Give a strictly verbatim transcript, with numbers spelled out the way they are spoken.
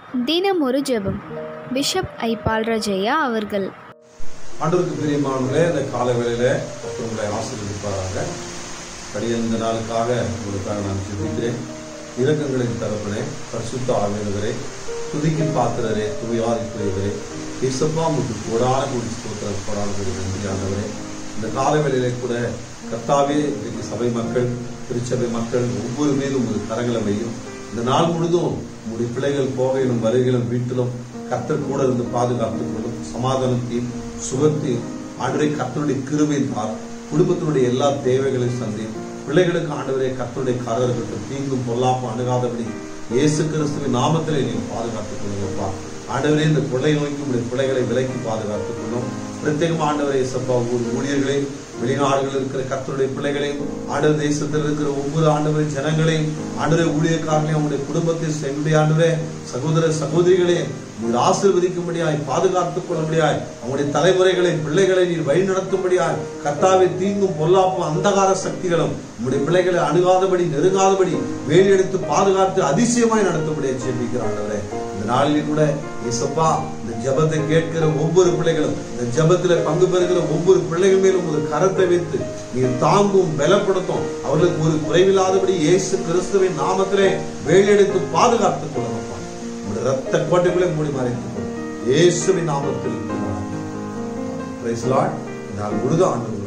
தினம் ஒரு ஜெபம். பிஷப் ஐ பால்ராஜையா அவர்கள். ஆண்டவருக்கு பிரியமானவர்களே, இந்த கால வேளையில உங்களை ஆசீர்வதிப்பாராக. கடிந்த நாளுக்காக உங்களுக்காக நான் ஜெபிக்கிறேன். இரக்கங்களின் தகப்பனே, பரிசுத்த ஆவியானவரே, துதிக்கு பாத்திரரே, துதியாதிக்குரியவரே, இயேசுப்பா உமக்கு கோடான கோடி ஸ்தோத்திரம், கோடான கோடி நன்றி ஆண்டவரே. இந்த கால வேளையிலே கூட கர்த்தாவே, இன்றைக்கு சபை மக்கள், திருச்சபை மக்கள் ஒவ்வொரு மீதும் ஒரு கரங்களை வையும். இந்த நாள் முழுதும் உங்களுடைய பிள்ளைகள் போகையிலும் வருகையிலும் வீட்டிலும் கர்த்தர் கூட இருந்து பாதுகாத்துக் கொள்ளும். சமாதானத்தையும் சுகத்தையும் ஆண்டவரே கர்த்தருடைய கிருபையின் தார். குடும்பத்தினுடைய எல்லா தேவைகளையும் சந்தியும். பிள்ளைகளுக்கு ஆண்டவரே கர்த்தருடைய கரர்களுக்கு தீங்கும் பொல்லாப்பும் அணுகாதபடி இயேசு கிறிஸ்துவின் நாமத்திலே நீங்க பாதுகாத்துக் கொள்ளுங்கப்பா. ஆண்டவரே, இந்த கொள்ளை நோய்க்கு உங்களுடைய பிள்ளைகளை விலக்கி பாதுகாத்துக் கொள்ளும். பிரத்யேகமா ஆண்டவரே இயேசுப்பா, ஒவ்வொரு ஊழியர்களையும், வெளிநாடுகளில் இருக்கிற கர்த்தருடைய பிள்ளைகளையும், ஆண்டவர் தேசத்தில் இருக்கிற ஒவ்வொரு ஆண்டவரை ஜனங்களையும், ஆண்டவரை ஊழியக்காரர்களையும், அவங்களுடைய குடும்பத்தை சென்றுடைய ஆண்டவரே சகோதர சகோதரிகளையும் நீர் ஆசீர்வதிக்கும்படியாய், பாதுகாத்துக் கொள்ளும்படியாய், அவங்களுடைய தலைமுறைகளை பிள்ளைகளை நீர் வழி நடத்தும்படியாய், கர்த்தாவை தீங்கும் பொல்லாப்பும் அந்தகார சக்திகளும் உங்களுடைய பிள்ளைகளை அணுகாதபடி நெருங்காதபடி வேலி எடுத்து பாதுகாத்து அதிசயமாய் நடத்தும்படியாய் ஜெபிக்கிறாண்டவரே. இந்த நாளிலே கூட இயேசுப்பா, இந்த ஜெபத்தை கேட்கிற ஒவ்வொரு பிள்ளைகளும், இந்த ஜெபத்துல பங்கு பெறுகிற ஒவ்வொரு பிள்ளைகள் மேலும் ஒரு கரத்தை வைத்து நீர் தாங்கும் பலப்படுத்தும். அவர்களுக்கு ஒரு குறைவில்லாதபடி இயேசு கிறிஸ்துவின் நாமத்திலே வேலி எடுத்து பாதுகாத்துக் கொள்ளப்பா. ரத்த கோட்டைகளை மூடி மறைத்துக் கொள்ளும் இயேசுவின் நாமத்தில். Praise the lord. நாள் முழுதும் ஆண்டவர்